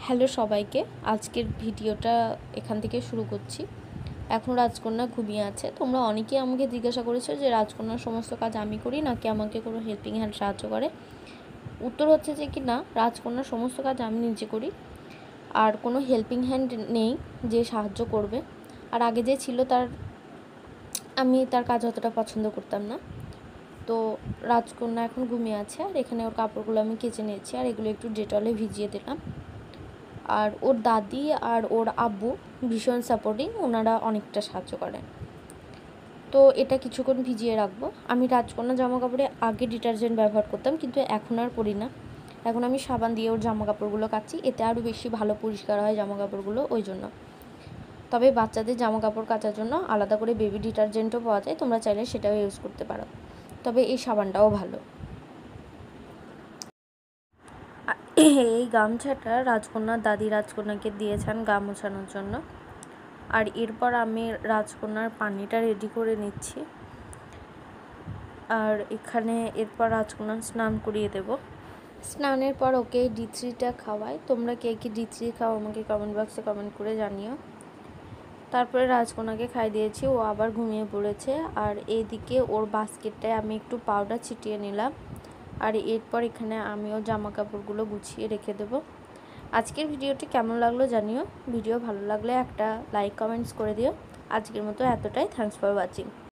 Hello সবাইকে, আজকের ভিডিওটা এখান থেকে শুরু করছি। এখন রাজকন্যা ঘুমিয়ে আছে। তোমরা অনেকেই আমাকে জিজ্ঞাসা করেছো যে রাজকন্যার সমস্ত কাজ আমি করি নাকি আমাকে কোনো হেল্পিং হ্যান্ড সাহায্য করে। উত্তর হচ্ছে যে কি না, রাজকন্যার সমস্ত কাজ আমি নিজে করি, আর কোনো হেল্পিং হ্যান্ড নেই যে সাহায্য করবে। আর আগে যে ছিল আমি তার কাজ অতটা পছন্দ করতাম না। তো রাজকন্যা এখন ঘুমিয়ে আছে, আর এখানে ওর কাপড়গুলো আমি কেচে নিয়েছি, আর এগুলো একটু ডেটলে ভিজিয়ে দিলাম। আর ওর দাদি আর ওর আব্বু ভীষণ সাপোর্টিং, ওনারা অনেকটা সাহায্য করেন। তো এটা কিছুক্ষণ ভিজিয়ে রাখবো। আমি রাজকন্যা জামা কাপড়ে আগে ডিটারজেন্ট ব্যবহার করতাম, কিন্তু এখন আর করি না। এখন আমি সাবান দিয়ে ওর জামা কাপড়গুলো কাচি, এতে আরও বেশি ভালো পরিষ্কার হয় জামা কাপড়গুলো, ওই জন্য। তবে বাচ্চাদের জামা কাপড় কাচার জন্য আলাদা করে বেবি ডিটারজেন্টও পাওয়া যায়, তোমরা চাইলে সেটাও ইউজ করতে পারো। তবে এই সাবানটাও ভালো। এই গামছাটা রাজকন্যার দাদি রাজকন্যাকে দিয়েছেন গা মোছানোর জন্য। আর এরপর আমি রাজকন্যার পানিটা রেডি করে নিচ্ছি। আর এখানে এরপর রাজকন্যার স্নান করিয়ে দেব। স্নানের পর ওকে D3টা খাওয়াই। তোমরা কে কি D3 খাও আমাকে কমেন্ট বক্সে কমেন্ট করে জানিও। তারপরে রাজকন্যাকে খাই দিয়েছি, ও আবার ঘুমিয়ে পড়েছে। আর এইদিকে ওর বাস্কেটটায় আমি একটু পাউডার ছিটিয়ে নিলাম। আর এরপর এখানে আমিও জামা কাপড়গুলো গুছিয়ে রেখে দেবো। আজকের ভিডিওটি কেমন লাগলো জানিও। ভিডিও ভালো লাগলে একটা লাইক কমেন্টস করে দিও। আজকের মতো এতটাই। Thanks for watching.